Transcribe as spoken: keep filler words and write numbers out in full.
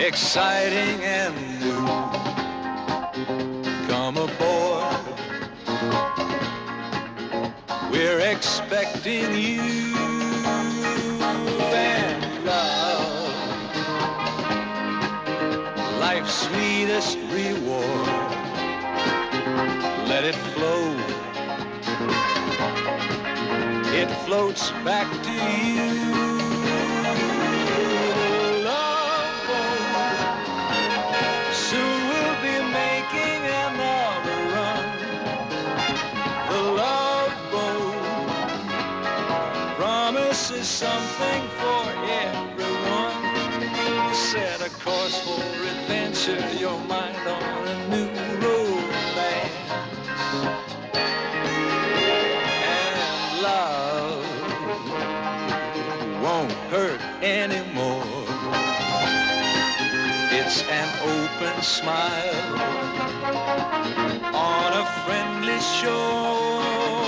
exciting and new. Come aboard, we're expecting you. And love, life's sweetest reward, let it flow, it floats back to you. This is something for everyone. Set a course for adventure, your mind on a new romance. And love won't hurt anymore. It's an open smile on a friendly shore.